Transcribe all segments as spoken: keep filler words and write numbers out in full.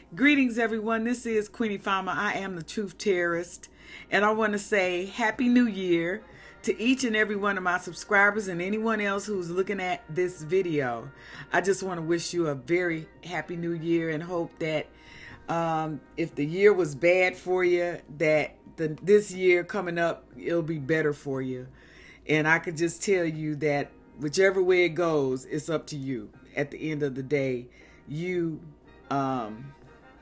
Greetings, everyone. This is Queen Ifama. I am the Truth Terrorist, and I want to say Happy New Year to each and every one of my subscribers and anyone else who's looking at this video. I just want to wish you a very Happy New Year and hope that um, if the year was bad for you, that the, this year coming up, it'll be better for you. And I could just tell you that whichever way it goes, it's up to you. At the end of the day, you um,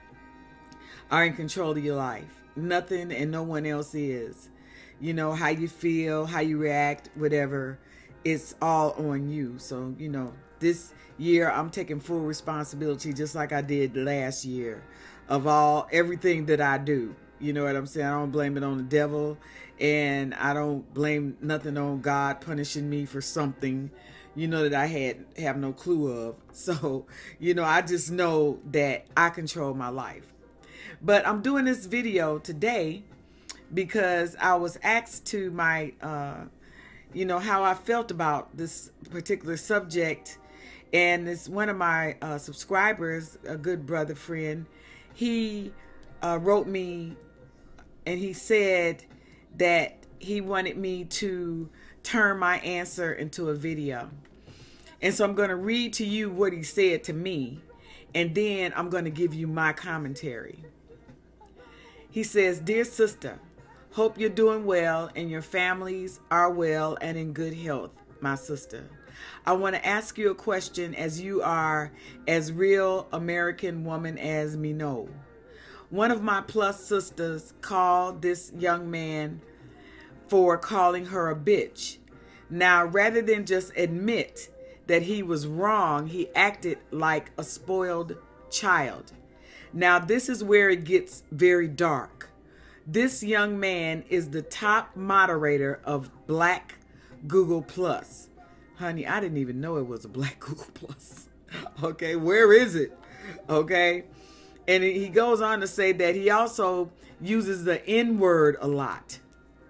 are in control of your life. Nothing and no one else is. You know, how you feel, how you react, whatever, it's all on you. So, you know, this year I'm taking full responsibility, just like I did last year, of all everything that I do. You know what I'm saying? I don't blame it on the devil, and I don't blame nothing on God punishing me for something, you know, that I had have no clue of. So, you know, I just know that I control my life. But I'm doing this video today because I was asked to my, uh, you know, how I felt about this particular subject. And it's one of my uh, subscribers, a good brother friend, he uh, wrote me and he said that he wanted me to turn my answer into a video. And so I'm going to read to you what he said to me, and then I'm going to give you my commentary. He says, "Dear sister, hope you're doing well and your families are well and in good health, my sister. I want to ask you a question, as you are as real American woman as me know. One of my plus sisters called this young man for calling her a bitch. Now, rather than just admit that he was wrong, he acted like a spoiled child. Now, this is where it gets very dark. This young man is the top moderator of Black Google Plus." Honey, I didn't even know it was a Black Google Plus. Okay, where is it? Okay. And he goes on to say that he also uses the N-word a lot.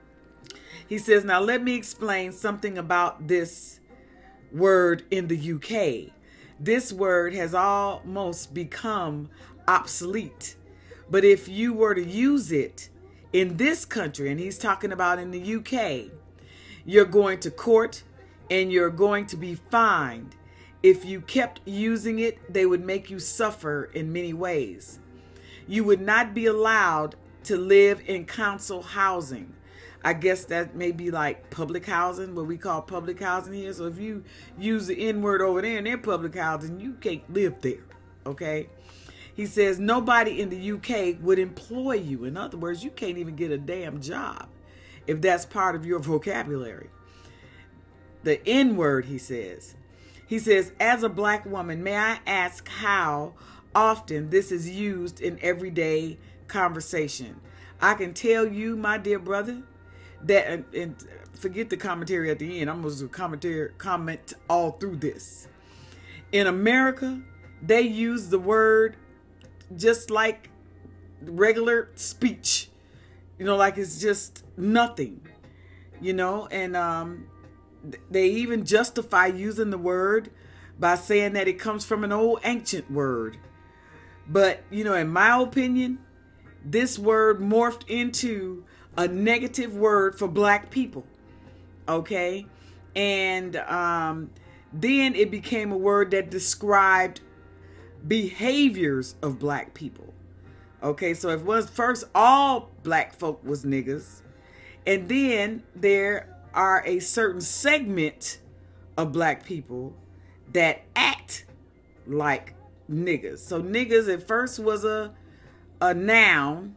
He says, "Now let me explain something about this word in the U K. This word has almost become obsolete. But if you were to use it in this country," and he's talking about in the U K, "you're going to court and you're going to be fined. If you kept using it, they would make you suffer in many ways. You would not be allowed to live in council housing." I guess that may be like public housing, what we call public housing here. So if you use the N-word over there in their public housing, you can't live there, okay? He says nobody in the U K would employ you. In other words, you can't even get a damn job if that's part of your vocabulary. The N-word, he says. He says, "As a black woman, may I ask how often this is used in everyday conversation? I can tell you, my dear brother, that," and, and forget the commentary at the end, I'm going to commentary comment all through this. "In America, they use the word just like regular speech, you know, like it's just nothing, you know, and um, they even justify using the word by saying that it comes from an old ancient word. But, you know, in my opinion, this word morphed into a negative word for black people, okay? And um, then it became a word that described behaviors of black people, okay? So it was first all black folk was niggas, and then there are a certain segment of black people that act like niggas. So niggas at first was a a noun.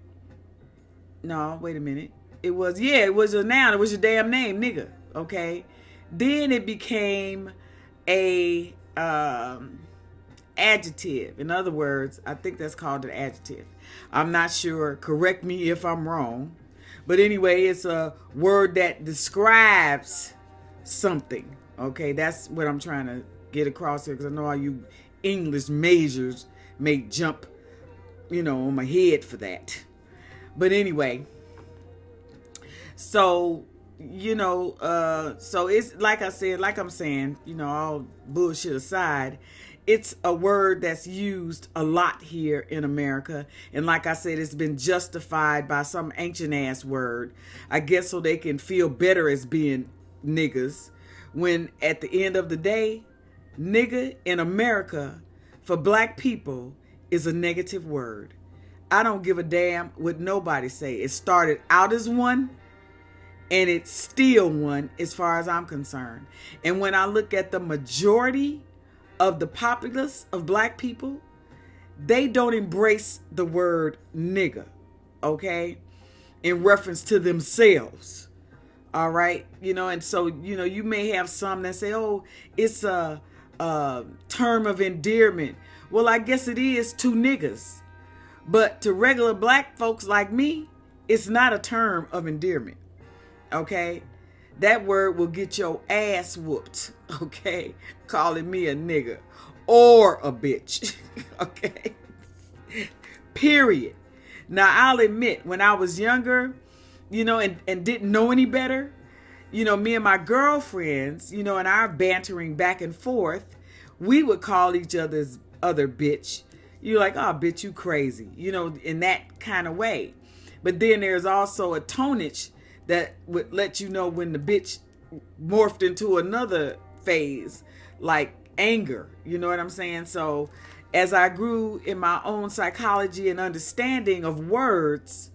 No, wait a minute. It was, yeah, it was a noun. It was your damn name, nigga. Okay. Then it became a um, adjective. In other words, I think that's called an adjective. I'm not sure. Correct me if I'm wrong. But anyway, it's a word that describes something. Okay, that's what I'm trying to get across here, because I know all you English majors may jump, you know, on my head for that. But anyway, so, you know, uh, so it's like I said, like I'm saying, you know, all bullshit aside, it's a word that's used a lot here in America. And like I said, it's been justified by some ancient ass word, I guess, so they can feel better as being niggas. When at the end of the day, nigga in America for black people is a negative word. I don't give a damn what nobody say. It started out as one, and it's still one as far as I'm concerned. And when I look at the majority of the populace of black people, they don't embrace the word nigga, okay, in reference to themselves. All right, you know, and so, you know, you may have some that say, oh, it's a, a term of endearment. Well, I guess it is to niggas. But to regular black folks like me, it's not a term of endearment. Okay? That word will get your ass whooped. Okay? Calling me a nigga or a bitch. Okay? Period. Now, I'll admit, when I was younger, you know, and, and didn't know any better, you know, me and my girlfriends, you know, and our bantering back and forth, we would call each other's other bitch. You're like, oh, bitch, you crazy, you know, in that kind of way. But then there's also a tonage that would let you know when the bitch morphed into another phase, like anger. You know what I'm saying? So as I grew in my own psychology and understanding of words,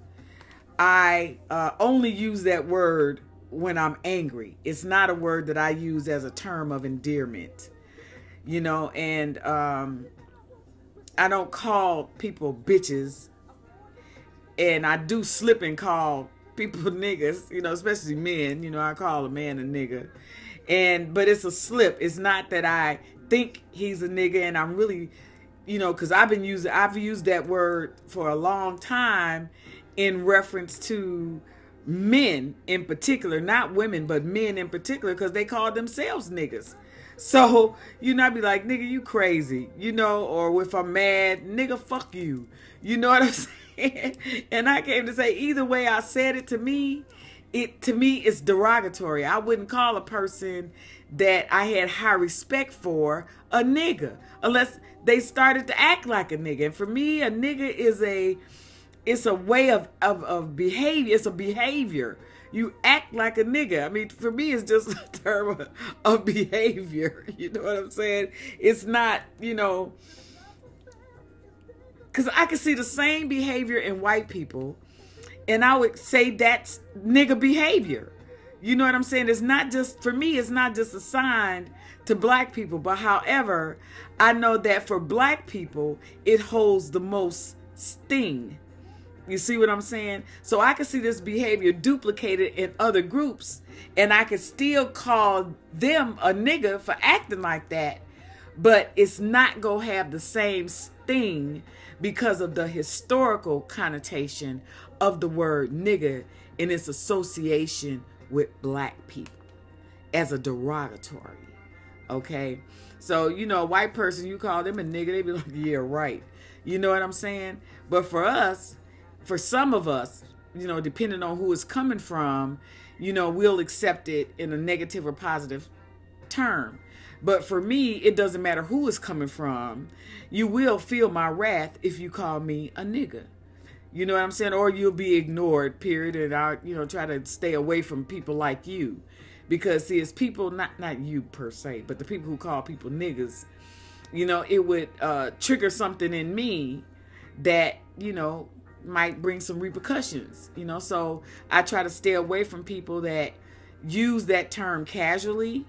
I uh, only use that word when I'm angry. It's not a word that I use as a term of endearment, you know, and um, I don't call people bitches, and I do slip and call people niggas, you know, especially men. You know, I call a man a nigga, and but it's a slip. It's not that I think he's a nigga, and I'm really, you know, because I've been using, I've used that word for a long time in reference to men in particular, not women, but men in particular, because they call themselves niggas. So, you know, I'd be like, nigga, you crazy, you know, or if I'm mad, nigga, fuck you. You know what I'm saying? And I came to say, either way I said it, to me, it to me it's derogatory. I wouldn't call a person that I had high respect for a nigga unless they started to act like a nigga. And for me, a nigga is a it's a way of, of, of behavior. It's a behavior. You act like a nigga. I mean, for me, it's just a term of, of behavior. You know what I'm saying? It's not, you know, because I can see the same behavior in white people, and I would say that's nigga behavior. You know what I'm saying? It's not just, for me, it's not just assigned to black people. But however, I know that for black people, it holds the most sting. You see what I'm saying? So I can see this behavior duplicated in other groups, and I can still call them a nigga for acting like that, but it's not going to have the same sting because of the historical connotation of the word nigga in its association with black people as a derogatory. Okay? So, you know, a white person, you call them a nigga, they be like, yeah, right. You know what I'm saying? But for us, for some of us, you know, depending on who it's coming from, you know, we'll accept it in a negative or positive term. But for me, it doesn't matter who it's coming from. You will feel my wrath if you call me a nigga. You know what I'm saying? Or you'll be ignored, period. And I'll, you know, try to stay away from people like you. Because, see, it's people, not, not you per se, but the people who call people niggas, you know, it would uh, trigger something in me that, you know, might bring some repercussions, you know. So I try to stay away from people that use that term casually.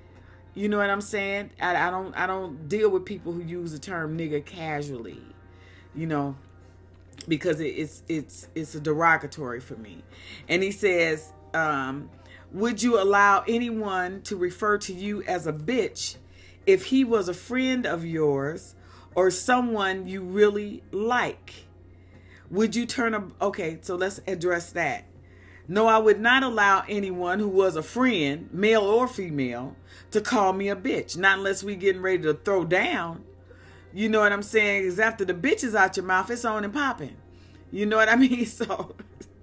You know what I'm saying? I, I don't I don't deal with people who use the term nigga casually, you know, because it, it's it's it's a derogatory for me. And he says, um, would you allow anyone to refer to you as a bitch if he was a friend of yours or someone you really like? Would you turn a... Okay, so let's address that. No, I would not allow anyone who was a friend, male or female, to call me a bitch. Not unless we getting ready to throw down. You know what I'm saying? Because after the bitch is out your mouth, it's on and popping. You know what I mean? So,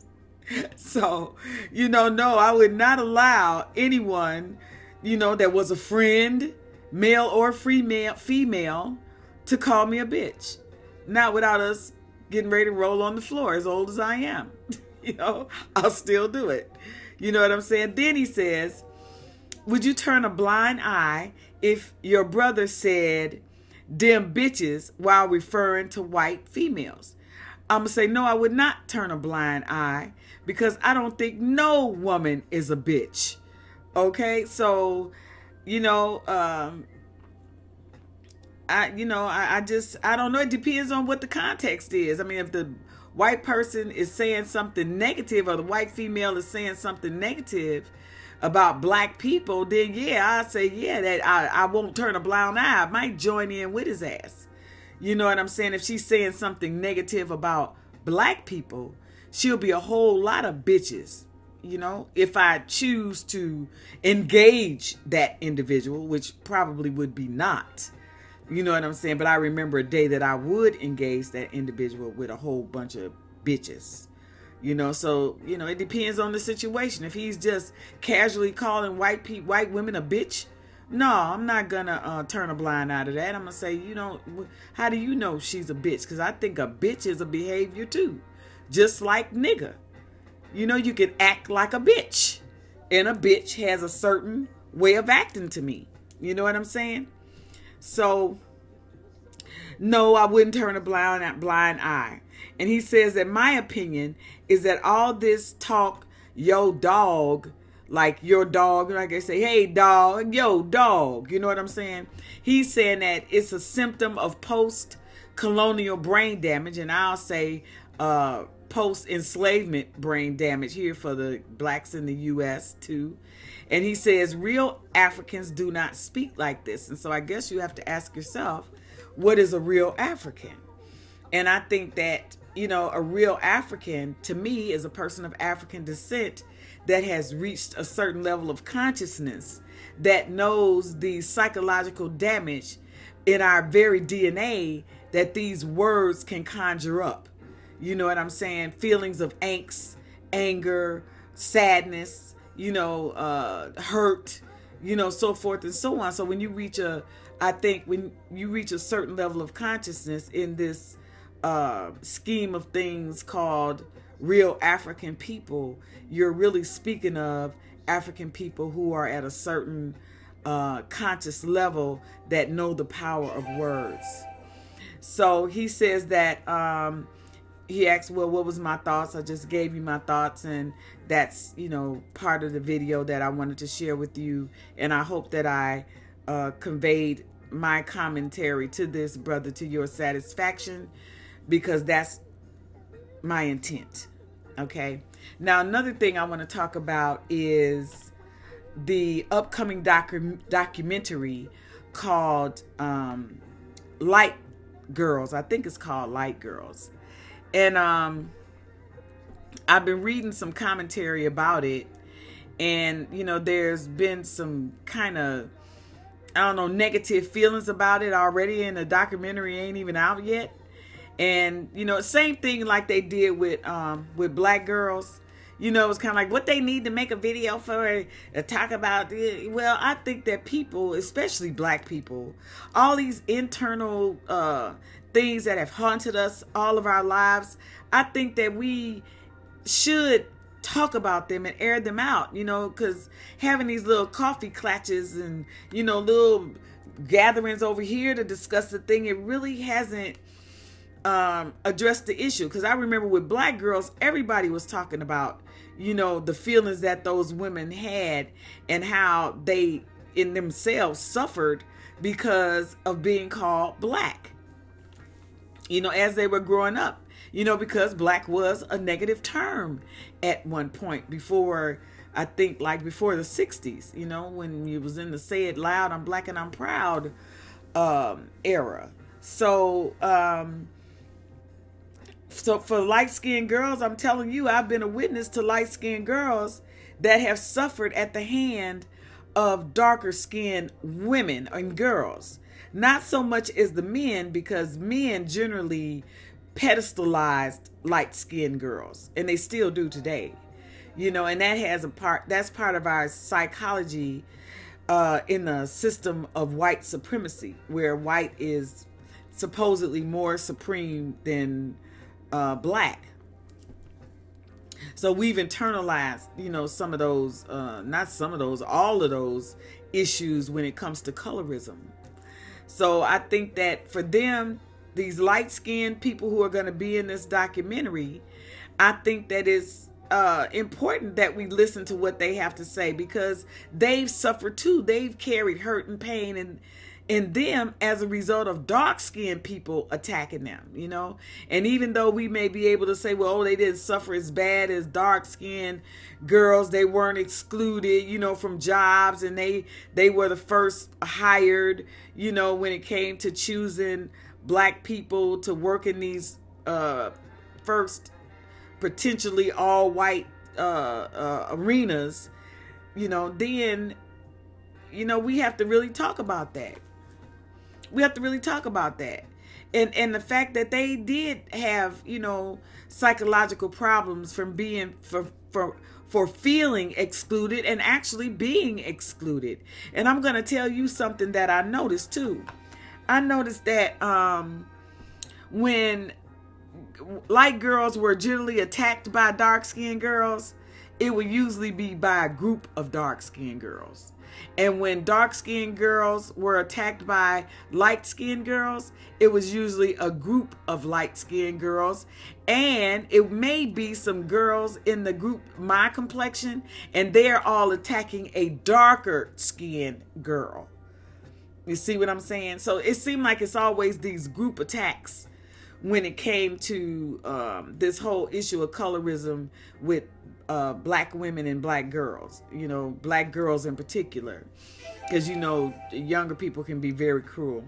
so, you know, no, I would not allow anyone, you know, that was a friend, male or female, female, to call me a bitch. Not without us getting ready to roll on the floor, as old as I am. You know, I'll still do it. You know what I'm saying? Then he says, would you turn a blind eye if your brother said, them bitches, while referring to white females? I'm going to say, no, I would not turn a blind eye, because I don't think no woman is a bitch. Okay? So, you know, um, I, you know, I, I just, I don't know. It depends on what the context is. I mean, if the white person is saying something negative, or the white female is saying something negative about black people, then yeah, I say, yeah, that I, I won't turn a blind eye. I might join in with his ass. You know what I'm saying? If she's saying something negative about black people, she'll be a whole lot of bitches. You know, if I choose to engage that individual, which probably would be not. You know what I'm saying? But I remember a day that I would engage that individual with a whole bunch of bitches. You know, so, you know, it depends on the situation. If he's just casually calling white pe white women a bitch, no, I'm not going to uh, turn a blind eye to that. I'm going to say, you know, how do you know she's a bitch? Because I think a bitch is a behavior too. Just like nigger. You know, you can act like a bitch. And a bitch has a certain way of acting to me. You know what I'm saying? So, no, I wouldn't turn a blind, blind eye. And he says that my opinion is that all this talk, yo dog, like your dog, like I say, hey dog, yo dog, you know what I'm saying? He's saying that it's a symptom of post-colonial brain damage, and I'll say uh, post-enslavement brain damage here for the blacks in the U S too. And he says real Africans do not speak like this. And so I guess you have to ask yourself, what is a real African? And I think that, you know, a real African to me is a person of African descent that has reached a certain level of consciousness, that knows the psychological damage in our very D N A that these words can conjure up. You know what I'm saying? Feelings of angst, anger, sadness, you know, uh, hurt, you know, so forth and so on. So when you reach a, I think when you reach a certain level of consciousness in this uh, scheme of things called real African people, you're really speaking of African people who are at a certain uh, conscious level that know the power of words. So he says that, um, he asked, well, what was my thoughts? I just gave you my thoughts, and that's, you know, part of the video that I wanted to share with you. And I hope that I uh, conveyed my commentary to this brother to your satisfaction, because that's my intent. Okay. Now, another thing I want to talk about is the upcoming docu documentary called um, Light Girls. I think it's called Light Girls. And um, I've been reading some commentary about it. And, you know, there's been some kind of, I don't know, negative feelings about it already. And the documentary ain't even out yet. And, you know, same thing like they did with um, with Black Girls. You know, it's kind of like what they need to make a video for to talk about. Well, I think that people, especially black people, all these internal uh, things that have haunted us all of our lives, I think that we should talk about them and air them out, you know, because having these little coffee clatches and, you know, little gatherings over here to discuss the thing, it really hasn't um, addressed the issue. Because I remember with Black Girls, everybody was talking about, you know, the feelings that those women had and how they in themselves suffered because of being called black, you know, as they were growing up, you know, because black was a negative term at one point before, I think like before the sixties, you know, when you was in the say it loud, I'm black and I'm proud um, era. So, um, So for light-skinned girls, I'm telling you, I've been a witness to light-skinned girls that have suffered at the hand of darker-skinned women and girls. Not so much as the men, because men generally pedestalized light-skinned girls, and they still do today. You know, and that has a part, that's part of our psychology uh, in a system of white supremacy, where white is supposedly more supreme than uh, black. So we've internalized, you know, some of those, uh, not some of those, all of those issues when it comes to colorism. So I think that for them, these light-skinned people who are going to be in this documentary, I think that it's uh, important that we listen to what they have to say, because they've suffered too. They've carried hurt and pain and in them as a result of dark-skinned people attacking them, you know. And even though we may be able to say, well, oh, they didn't suffer as bad as dark-skinned girls, they weren't excluded, you know, from jobs, and they they were the first hired, you know, when it came to choosing black people to work in these uh, first potentially all-white uh, uh, arenas, you know, then, you know, we have to really talk about that. We have to really talk about that. And and the fact that they did have, you know, psychological problems from being, for, for, for feeling excluded and actually being excluded. And I'm going to tell you something that I noticed too. I noticed that um, when light girls were generally attacked by dark-skinned girls, it would usually be by a group of dark-skinned girls. And when dark-skinned girls were attacked by light-skinned girls, it was usually a group of light-skinned girls. And it may be some girls in the group, my complexion, and they're all attacking a darker-skinned girl. You see what I'm saying? So it seemed like it's always these group attacks when it came to um, this whole issue of colorism with uh, black women and black girls, you know, black girls in particular, because, you know, younger people can be very cruel.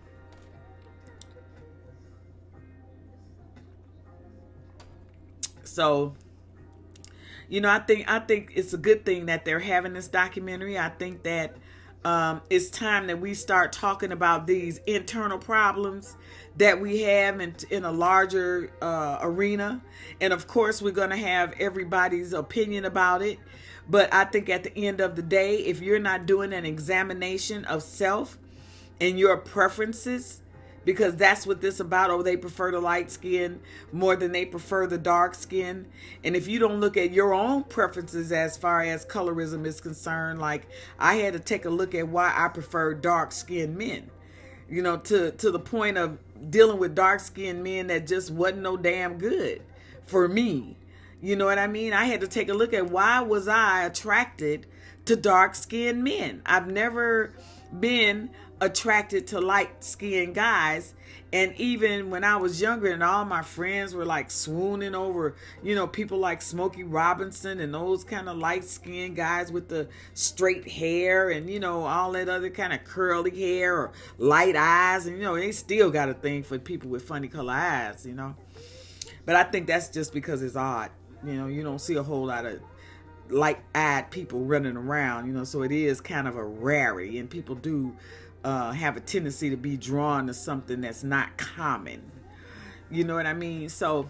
So, you know, I think I think it's a good thing that they're having this documentary. I think that um, it's time that we start talking about these internal problems that we have in, in a larger uh, arena. And of course, we're going to have everybody's opinion about it. But I think at the end of the day, if you're not doing an examination of self and your preferences, because that's what this about, oh, they prefer the light skin more than they prefer the dark skin. And if you don't look at your own preferences as far as colorism is concerned, like I had to take a look at why I prefer dark skinned men, you know, to, to the point of dealing with dark skinned men that just wasn't no damn good for me. You know what I mean? I had to take a look at why was I attracted to dark skinned men. I've never been attracted to light skinned guys. And even when I was younger and all my friends were like swooning over, you know, people like Smokey Robinson and those kind of light skinned guys with the straight hair and, you know, all that other kind of curly hair or light eyes. And, you know, they still got a thing for people with funny color eyes, you know. But I think that's just because it's odd. You know, you don't see a whole lot of light-eyed people running around, you know, so it is kind of a rarity, and people do uh, have a tendency to be drawn to something that's not common. You know what I mean? So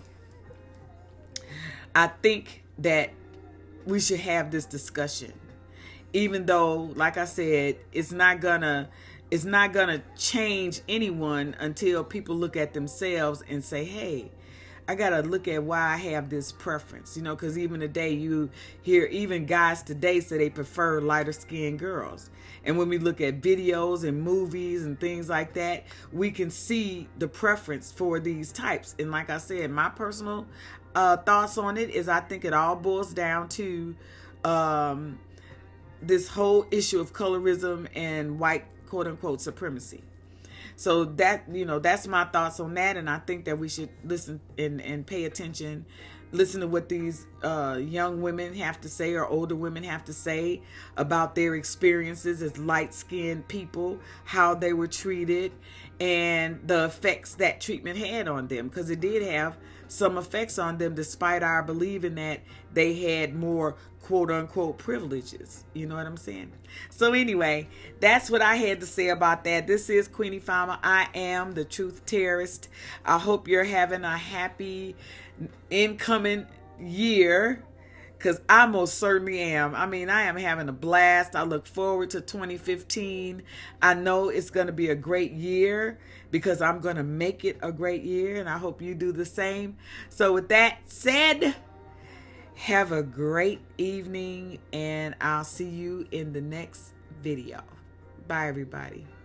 I think that we should have this discussion, even though, like I said, it's not gonna it's not gonna change anyone until people look at themselves and say, hey, I got to look at why I have this preference, you know, because even today you hear even guys today say they prefer lighter skinned girls. And when we look at videos and movies and things like that, we can see the preference for these types. And like I said, my personal uh, thoughts on it is I think it all boils down to um, this whole issue of colorism and white quote unquote supremacy. So that, you know, that's my thoughts on that. And I think that we should listen and, and pay attention, listen to what these uh, young women have to say or older women have to say about their experiences as light-skinned people, how they were treated, and the effects that treatment had on them. Because it did have some effects on them, despite our believing that they had more quote-unquote privileges. You know what I'm saying? So anyway, that's what I had to say about that. This is Queen Ifama. I am the Truth Terrorist. I hope you're having a happy incoming year, because I most certainly am. I mean, I am having a blast. I look forward to twenty fifteen. I know it's going to be a great year because I'm going to make it a great year, and I hope you do the same. So with that said, have a great evening, and I'll see you in the next video. Bye, everybody.